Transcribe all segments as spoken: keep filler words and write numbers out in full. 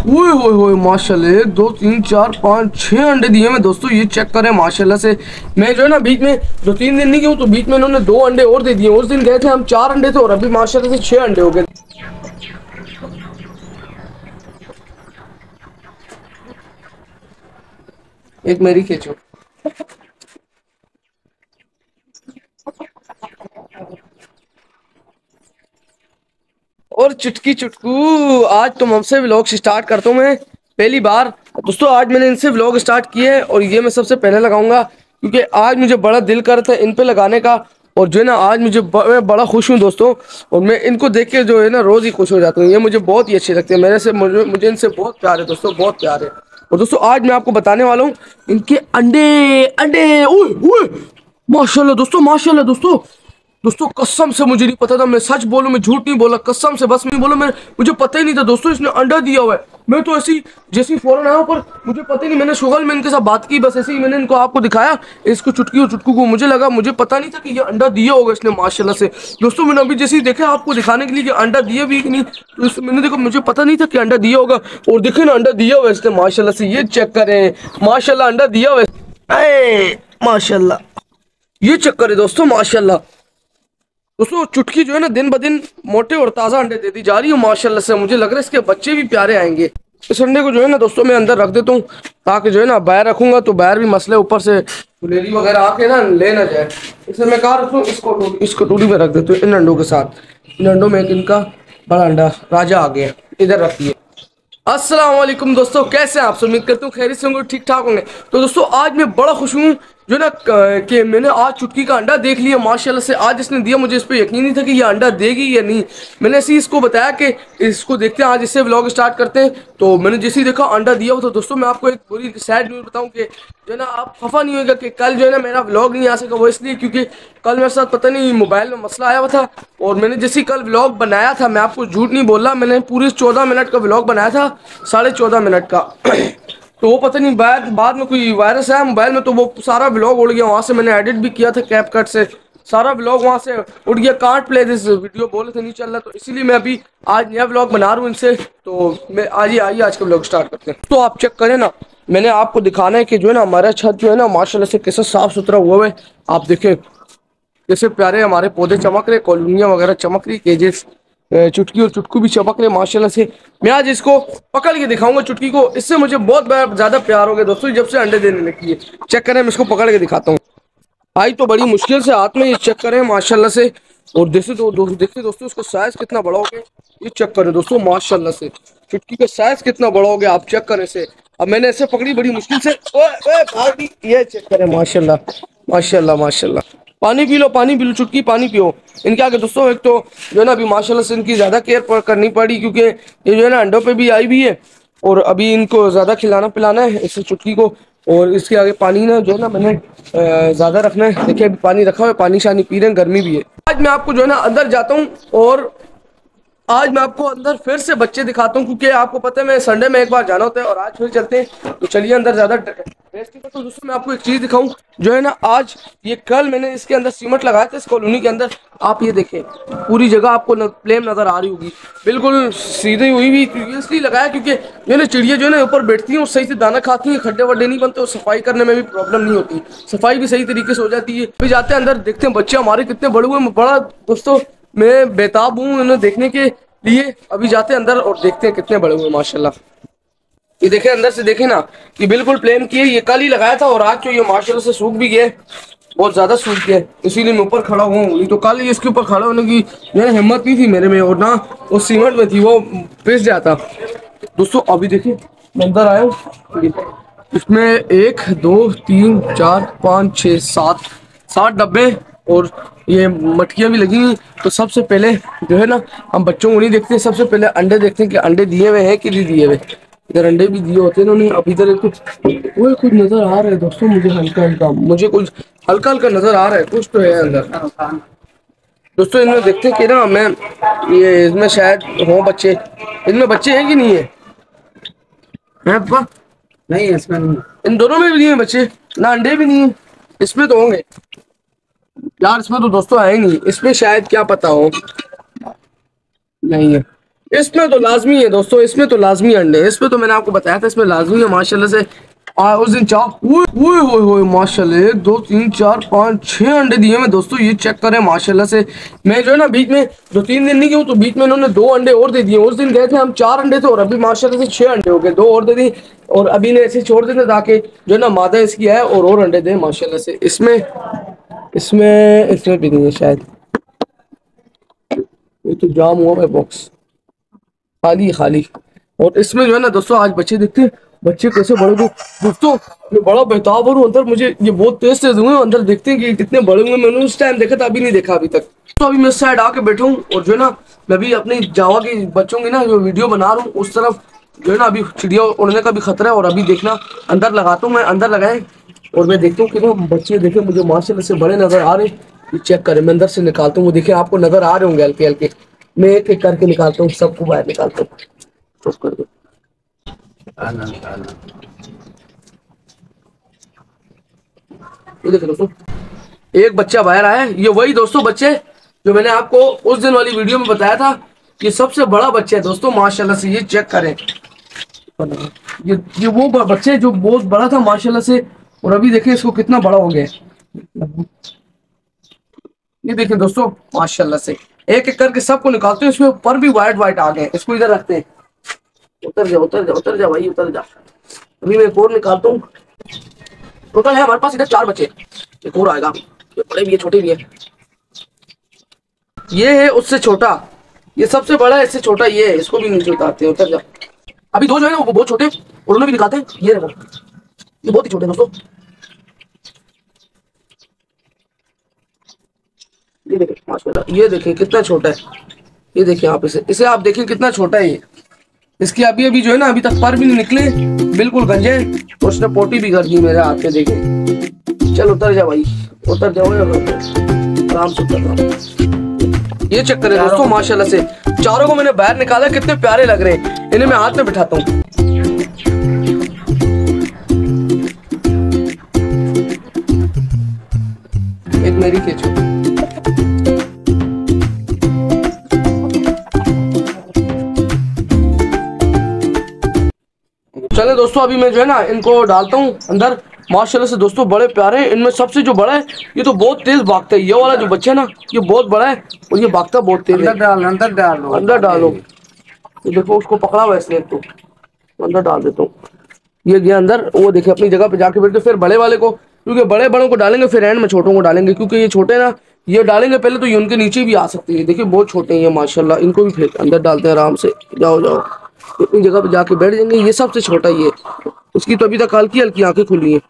ओए होए होए माशाल्लाह, एक दो तीन चार पाँच छह अंडे दिए मैं दोस्तों, ये चेक करें माशाल्लाह से। मैं जो है ना बीच में दो तीन दिन नहीं गया हूँ, तो बीच में इन्होंने दो अंडे और दे दिए। उस दिन गए थे हम चार अंडे थे और अभी माशाल्लाह से छह अंडे हो गए। एक मेरी खींचो। और चुटकी चुटकू, आज तुम हमसे व्लॉग स्टार्ट करता हूँ मैं पहली बार दोस्तों। आज मैंने इनसे व्लॉग स्टार्ट किए हैं और ये मैं सबसे पहले लगाऊंगा, क्योंकि आज मुझे बड़ा दिल कर था इन पे लगाने का। और जो है ना आज मुझे ब, मैं बड़ा खुश हूँ दोस्तों, और मैं इनको देख के जो है ना रोज़ ही खुश हो जाता हूँ। ये मुझे बहुत ही अच्छे लगते हैं, मेरे से मुझे, मुझे इनसे बहुत प्यार है दोस्तों, बहुत प्यार है। और दोस्तों आज मैं आपको बताने वाला हूँ इनके अंडे अंडे ओए ओए माशाल्लाह दोस्तों, माशाल्लाह दोस्तों। दोस्तों कसम से मुझे नहीं पता था, मैं सच बोलूं, मैं झूठ नहीं बोला, कसम से बस मैं बोला, मैं मुझे पता ही नहीं था दोस्तों इसने अंडा दिया हुआ है। मैं तो ऐसी जैसी फौरन आया पर मुझे पता ही नहीं, मैंने शुगल में इनके साथ बात की, बस ऐसे ही मैंने इनको आपको दिखाया इसको चुटकी और चुटकू को। मुझे लगा, मुझे पता नहीं था कि ये अंडा दिया होगा इसने माशाल्लाह से दोस्तों। मैंने अभी जैसे ही देखा आपको दिखाने के लिए कि अंडा दिया भी कि नहीं, तो इससे मैंने देखा, मुझे पता नहीं था कि अंडा दिया होगा। और देखे ना अंडा दिया हुआ इसने माशाल्लाह से, ये चेक करें माशाल्लाह अंडा दिया हुआ है माशाल्लाह, ये चेक करें दोस्तों माशाल्लाह। दोस्तों चुटकी जो है ना दिन ब दिन मोटे और ताज़ा अंडे देती जा रही है माशाल्लाह से। मुझे लग रहा है इसके बच्चे भी प्यारे आएंगे। इस अंडे को जो है ना दोस्तों मैं अंदर रख देता हूँ, ताकि जो है ना बाहर रखूंगा तो बाहर भी मसले ऊपर से गुलेरी वगैरह आके ना ले ना जाए। इसे मैं कहाँ रखूँ, इसको इस कटोरी में रख देता हूँ इन अंडों के साथ। इन अंडों में एक इनका बड़ा अंडा राजा आ गया, इधर रखिए। अस्सलाम वालेकुम दोस्तों, कैसे हैं आप सब? उम्मीद करता हूँ खैरियत से होंगे, ठीक ठाक होंगे। तो दोस्तों आज मैं बड़ा खुश हूँ जो ना कि मैंने आज चुटकी का अंडा देख लिया माशाल्लाह से। आज इसने दिया, मुझे इस पर यकीन नहीं था कि ये अंडा देगी या नहीं। मैंने ऐसे ही इसको बताया कि इसको देखते हैं, आज इससे व्लॉग स्टार्ट करते हैं। तो मैंने जैसे ही देखा अंडा दिया हो, तो दोस्तों मैं आपको एक बुरी सैड न्यूज़ बताऊँ कि जो है ना आप खफा नहीं होगा कि कल जो है ना मेरा व्लॉग नहीं आ सका। वो इसलिए क्योंकि कल मेरे साथ पता नहीं मोबाइल में मसला आया हुआ था, और मैंने जैसे ही कल व्लॉग बनाया था, मैं आपको झूठ नहीं बोल रहा, मैंने पूरे चौदह मिनट का व्लॉग बनाया था, साढ़े चौदह मिनट का। तो वो पता नहीं बाद बाद में कोई वायरस आया मोबाइल में, तो वो सारा व्लॉग उड़ गया। वहाँ से मैंने एडिट भी किया था कैप कट से, सारा व्लॉग वहाँ से उड़ गया। कांट प्ले दिस वीडियो बोले थे नहीं चल रहा, तो इसीलिए मैं अभी आज नया व्लॉग बना रहा हूँ इनसे। तो मैं आज ही आइए आज का व्लॉग स्टार्ट करते हैं। तो आप चेक करें ना, मैंने आपको दिखाना है कि जो है ना हमारा छत जो है ना माशाल्लाह से कैसा साफ सुथरा हुआ है। आप देखें कैसे प्यारे हमारे पौधे चमक रहे, कॉलोनियाँ वगैरह चमक रही, केजेस, चुटकी और चुटकू भी चमक रहे माशाल्लाह से। मैं आज इसको पकड़ के दिखाऊंगा चुटकी को, इससे मुझे बहुत ज़्यादा प्यार हो गया दोस्तों जब से अंडे देने लगी है। चेक करें, मैं इसको पकड़ के दिखाता हूँ। आई तो बड़ी मुश्किल से हाथ में, ये चेक करें माशाल्लाह से। और देखिए दो, दो, देखिए दोस्तों इसका साइज कितना बड़ा हो गया, ये चेक करें दोस्तों माशाल्लाह से। चुटकी का साइज कितना बड़ा हो गया, आप चेक करें इसे। अब मैंने ऐसे पकड़ी बड़ी मुश्किल से, ओए ओए भाग गई। ये चेक करें माशाल्लाह माशाल्लाह माशाल्लाह। पानी पी लो, पानी पी लो चुटकी, पानी पियो। इनके आगे दोस्तों एक तो जो है ना अभी माशाल्लाह से इनकी ज़्यादा केयर करनी पड़ी, क्योंकि ये जो है ना अंडों पे भी आई भी है, और अभी इनको ज़्यादा खिलाना पिलाना है इस चुटकी को। और इसके आगे पानी ना जो है ना मैंने ज़्यादा रखना है। देखिए अभी पानी रखा हुआ है, पानी शानी पी रहे हैं, गर्मी भी है। आज मैं आपको जो है ना अंदर जाता हूँ, और आज मैं आपको अंदर फिर से बच्चे दिखाता हूँ, क्योंकि आपको पता है मैं संडे में एक बार जाना होता है, और आज फिर चलते हैं। तो चलिए अंदर ज़्यादा रेस्ट तो दोस्तों मैं आपको एक चीज़ दिखाऊं जो है ना, आज ये कल मैंने इसके अंदर सीमेंट लगाया था इस कॉलोनी के अंदर। आप ये देखें पूरी जगह आपको न, प्लेन नज़र आ रही होगी, बिल्कुल सीधी हुई हुई, इसलिए लगाया क्योंकि जो है ना चिड़िया जो है ना ऊपर बैठती हैं, सही से दाना खाती हैं, खड्डे वड्डे नहीं बनते, और सफाई करने में भी प्रॉब्लम नहीं होती, सफाई भी सही तरीके से हो जाती है। फिर जाते हैं अंदर, देखते हैं बच्चे हमारे कितने बड़े हुए। बड़ा दोस्तों मैं बेताब हूँ उन्हें देखने के लिए। अभी जाते हैं अंदर और देखते हैं कितने बड़े हुए माशाल्लाह। ये देखें अंदर से, देखें ना ये बिल्कुल प्लेन की है, ये कल ही लगाया था, और आज तो ये माशाल्लाह से सूख भी गया, बहुत ज़्यादा सूख गया, इसीलिए मैं ऊपर खड़ा हूँ। नहीं तो कल ही इसके ऊपर खड़ा होने की मेरा हिम्मत नहीं थी मेरे में, और ना वो सीमेंट में थी, वो पिस जाता। दोस्तों अभी देखिए मैं अंदर आया हूँ, इसमें एक दो तीन चार पाँच छः सात सात डब्बे और ये मटकियाँ भी लगी हुई। तो सबसे पहले जो है ना हम बच्चों को नहीं देखते, सबसे पहले अंडे देखते हैं कि अंडे दिए हुए हैं कि नहीं दिए हुए। इधर अंडे भी दिए होते हैं इन्होंने। अब इधर एक कुछ वो कुछ नजर आ रहा है दोस्तों, मुझे हल्का हल्का मुझे कुछ हल्का हल्का नजर आ रहा है, कुछ तो है अंदर दोस्तों। इनमें देखते हैं कि ना मैं ये इसमें शायद हो बच्चे, इनमें बच्चे हैं कि नहीं है? हैं पापा? नहीं है इसमें, नहीं। इन दोनों में भी नहीं है बच्चे, ना अंडे भी नहीं है। इसमें तो होंगे यार, इसमें तो दोस्तों है ही नहीं, इसमें शायद क्या पता हो, नहीं है। इसमें तो लाजमी है दोस्तों, इसमें तो लाजमी अंडे हैं। इसमें तो मैंने आपको बताया था इसमें लाजमी है माशाल्लाह से। आ, उस दिन चार ओए ओए होए होए माशाल्लाह, एक दो तीन चार पाँच छह अंडे दिए मैं दोस्तों, ये चेक करें माशाल्लाह से। मैं जो है ना बीच में दो तीन दिन नहीं गया हूँ, तो बीच में इन्होंने दो अंडे और दे दिए। उस दिन गए थे हम चार अंडे थे, और अभी माशाल्लाह से छह अंडे हो गए, दो और दे दी। और अभी ने ऐसे छोड़ देते ताकि जो है ना मादा इसकी है और और अंडे दे माशाल्लाह से। इसमें इसमें इसमें भी नहीं है शायद, ये तो जाम हुआ है बॉक्स, खाली खाली। और इसमें जो है ना दोस्तों आज बच्चे देखते हैं, बच्चे कैसे बड़े हुए दोस्तों। मैं बड़ा बेताब हूँ अंदर, मुझे ये बहुत तेज तेज हुए अंदर, देखते हैं कि कितने बड़े हुए। मैंने उस टाइम देखा था, अभी नहीं देखा अभी तक। तो अभी मैं इस साइड आके बैठा हूँ, और जो है ना मैं भी अपनी जावा की बच्चों की ना जो वीडियो बना रहा हूँ उस तरफ जो है ना अभी चिड़िया उड़ने का भी खतरा है। और अभी देखना अंदर लगाता हूँ मैं, अंदर लगाए और मैं देखता हूँ कि ना बच्चे देखे मुझे माशाल्लाह से बड़े नजर आ रहे हैं। ये चेक करें, मैं अंदर से निकालता हूँ, वो देखिए आपको नजर आ रहे होंगे हल्के हल्के। मैं एक एक करके निकालता हूँ, सबको बाहर निकालता हूँ। चुप कर दो। ये देखो दोस्तों, एक बच्चा बाहर आया है। ये वही दोस्तों बच्चे जो मैंने आपको उस दिन वाली वीडियो में बताया था, ये सबसे बड़ा बच्चा है दोस्तों माशाल्लाह से। ये चेक करें, ये ये वो बच्चे जो बहुत बड़ा था माशाल्लाह से, और अभी देखें इसको कितना बड़ा हो गया है। ये देखिए दोस्तों माशाल्लाह से, एक एक करके सबको निकालते हैं। इसमें पर भी व्हाइट व्हाइट आ गए, इसको इधर रखते हैं। उतर जा उतर जा उतर जा भाई, उतर जा। अभी मैं एक और निकालता हूँ। टोटल है हमारे पास इधर चार बच्चे, एक और आएगा। ये बड़े भी है छोटे भी है। ये है उससे छोटा, ये सबसे बड़ा है, इससे छोटा ये है, इसको भी नीचे उतारते हैं। उतर जा। अभी दो जो है ना वो बहुत छोटे, और उन्हें भी दिखाते हैं। ये देखो, ये बहुत ही छोटे दोस्तों। ये देखें माशाल्लाह, ये देखें कितना छोटा है। ये देखिए आप इसे इसे आप देखिए कितना छोटा है ये। इसकी अभी अभी जो है ना अभी तक पर भी नहीं निकले, बिल्कुल गंजे। तो उसने पोटी भी कर दी मेरे हाथ पे, देखे। चल उतर जा भाई, उतर जाओ आराम से, उतर जाओ। ये चेक करें दोस्तों माशाल्लाह से, चारों को मैंने बाहर निकाला, कितने प्यारे लग रहे हैं। इन्हें मैं हाथ में बिठाता हूँ। एक मेरी खींचो। चले दोस्तों, अभी मैं जो है ना इनको डालता हूँ अंदर। माशाल्लाह से दोस्तों बड़े प्यारे हैं। इनमें सबसे जो बड़ा है ये तो बहुत तेज भागता है। ये वाला जो बच्चा है ना ये बहुत बड़ा है, और ये भागता बहुत तेज है। अंदर डाल अंदर डालो अंदर डालो। तो देखो उसको पकड़ा हुआ है इसने, तो अंदर डाल देता हूँ। ये गया अंदर, वो देखे अपनी जगह पे जाके बैठते। फिर बड़े वाले को, क्योंकि बड़े बड़ों को डालेंगे फिर एंड में छोटों को डालेंगे, क्योंकि ये छोटे ना, ये डालेंगे पहले तो ये उनके नीचे भी आ सकते हैं। देखिए बहुत छोटे हैं ये माशाल्लाह। इनको भी फिर अंदर डालते हैं आराम से। जाओ जाओ, अपनी जगह पे जाके बैठ जाएंगे। ये सबसे छोटा ये, उसकी तो अभी तक हल्की हल्की आंखें खुली हैं।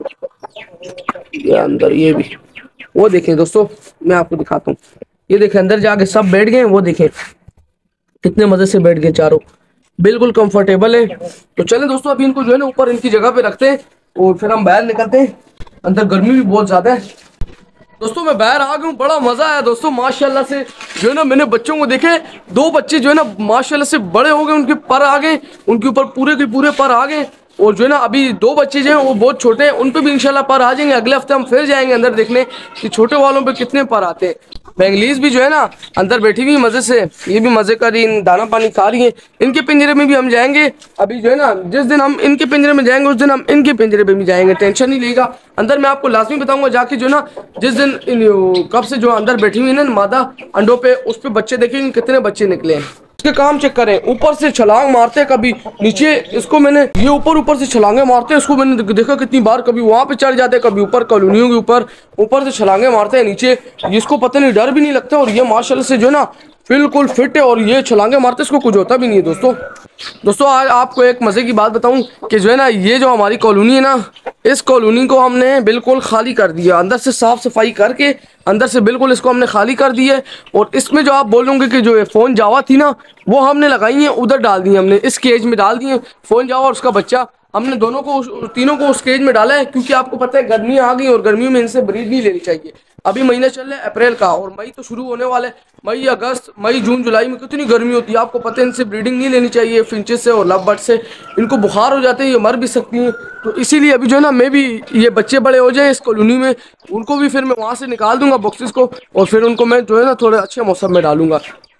ये अंदर ये भी, वो देखें दोस्तों मैं आपको दिखाता हूँ। ये देखें अंदर जाके सब बैठ गए, वो देखें कितने मजे से बैठ गए चारों, बिल्कुल कंफर्टेबल है। तो चलें दोस्तों, अभी इनको जो है ना ऊपर इनकी जगह पे रखते हैं, और फिर हम बाहर निकलते हैं। अंदर गर्मी भी बहुत ज्यादा है दोस्तों। मैं बाहर आ गया हूँ, बड़ा मजा आया दोस्तों माशाल्लाह से। जो है ना मैंने बच्चों को देखे, दो बच्चे जो है ना माशाल्लाह से बड़े हो गए, उनके पर आ गए, उनके ऊपर पूरे के पूरे पर आ गए। और जो है ना अभी दो बच्चे जो हैं वो बहुत छोटे हैं, उन पे भी इंशाल्लाह पर आ जाएंगे। अगले हफ्ते हम फिर जाएंगे अंदर देखने कि छोटे वालों पे कितने पर आते हैं। बेंगलीज भी जो है ना अंदर बैठी हुई मजे से, ये भी मजे कर रही, दाना पानी खा रही है। इनके पिंजरे में भी हम जाएंगे अभी। जो है ना जिस दिन हम इनके पिंजरे में जाएंगे उस दिन हम इनके पिंजरे में भी जाएंगे, टेंशन नहीं लेगा। अंदर मैं आपको लाजमी बताऊंगा जाके, जो ना जिस दिन इन, कब से जो अंदर बैठी हुई है ना मादा अंडों पे, उस पे बच्चे देखेंगे कितने बच्चे निकले हैं। इसके काम चेक करें, ऊपर से छलांग मारते हैं कभी नीचे। इसको मैंने ये ऊपर ऊपर से छलांगे मारते हैं, इसको मैंने देखा कितनी बार, कभी वहां पे चढ़ जाते हैं, कभी ऊपर कॉलोनियों के ऊपर ऊपर से छलांगे मारते हैं नीचे। इसको पता नहीं डर भी नहीं लगता, और ये माशाल्लाह से जो है ना बिल्कुल फिट है, और ये छलांगे मारते इसको कुछ होता भी नहीं है दोस्तों। दोस्तों आज आपको एक मजे की बात बताऊं कि जो है ना ये जो हमारी कॉलोनी है ना, इस कॉलोनी को हमने बिल्कुल खाली कर दिया, अंदर से साफ सफाई करके अंदर से बिल्कुल इसको हमने खाली कर दी है। और इसमें जो आप बोलोगे कि जो ये फ़ोन जावा थी ना वो हमने लगाई है, उधर डाल दी है हमने, इस केज में डाल दिए फ़ोन जावा और उसका बच्चा। हमने दोनों को तीनों को उस केज में डाला है, क्योंकि आपको पता है गर्मी आ गई और गर्मियों में इनसे ब्रीड नहीं लेनी चाहिए। अभी महीना चल रहा है अप्रैल का, और मई तो शुरू होने वाला है। मई अगस्त मई जून जुलाई में कितनी गर्मी होती है, आपको पता है। इनसे ब्रीडिंग नहीं लेनी चाहिए फिंचेस से और लव बर्ड से, इनको बुखार हो जाते हैं, ये मर भी सकती हैं। तो इसीलिए अभी जो है ना मैं भी, ये बच्चे बड़े हो जाए इस कॉलोनी में, उनको भी फिर मैं वहाँ से निकाल दूंगा बॉक्सेस को, और फिर उनको मैं जो है ना थोड़े अच्छे मौसम में डालूंगा।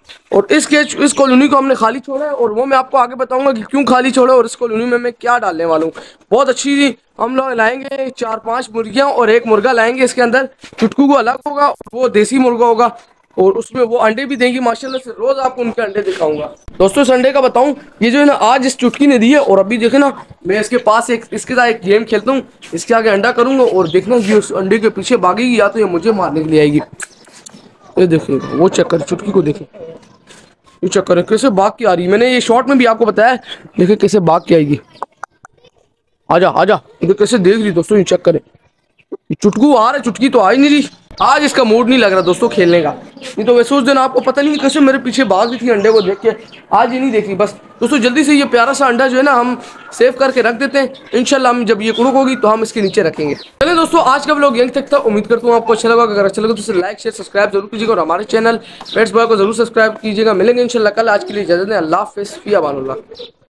और इस केज इस कॉलोनी को हमने खाली छोड़ा है और वो मैं आपको आगे बताऊंगा कि क्यों खाली छोड़ा और इस कॉलोनी में मैं क्या डालने वाला हूँ। बहुत अच्छी हम लोग लाएंगे चार पांच मुर्गियां और एक मुर्गा लाएंगे इसके अंदर। चुटकू को अलग होगा, वो देसी मुर्गा होगा और उसमें वो अंडे भी देंगी माशाल्लाह से। रोज आपको उनके अंडे दिखाऊंगा। दोस्तों संडे का बताऊं, ये जो है ना आज इस चुटकी ने दी है और अभी देखे ना मैं इसके पास एक इसके साथ एक गेम खेलता हूँ, इसके आगे अंडा करूंगा और देखना ये उस अंडे के पीछे भागेगी या तो ये मुझे मारने के लिए आएगी। ये देखिए वो चक्कर, चुटकी को देखें, ये चक्कर है कैसे भाग के आ रही है। मैंने ये शॉर्ट में भी आपको बताया, देखिए कैसे भाग के आएगी। आजा आजा, ये कैसे देख रही दोस्तों, ये चक्कर है। चुटकू आ रहा है, चुटकी तो आ ही नहीं रही। आज इसका मूड नहीं लग रहा दोस्तों खेलने का, नहीं तो वैसे उस दिन आपको पता नहीं कैसे मेरे पीछे भाग रही थी अंडे को देख के। आज ये नहीं देख रही। बस दोस्तों जल्दी से ये प्यारा सा अंडा जो है ना हम सेव करके रख देते हैं। इंशाल्लाह हम जब ये कुड़ुक होगी तो हम इसके नीचे रखेंगे। चलिए दोस्तों आज का व्लॉग यहीं तक था। उम्मीद करता हूँ आपको अच्छा लगा। अगर अच्छा लगा तो इसे लाइक शेयर सब्सक्राइब जरूर कीजिएगा और हमारे चैनल पेट्स बॉय को जरूर सब्सक्राइब कीजिएगा। मिलेंगे इंशाल्लाह कल। आज के लिए इजाजत दें। अल्लाह हाफिज़, फी अमानुल्लाह।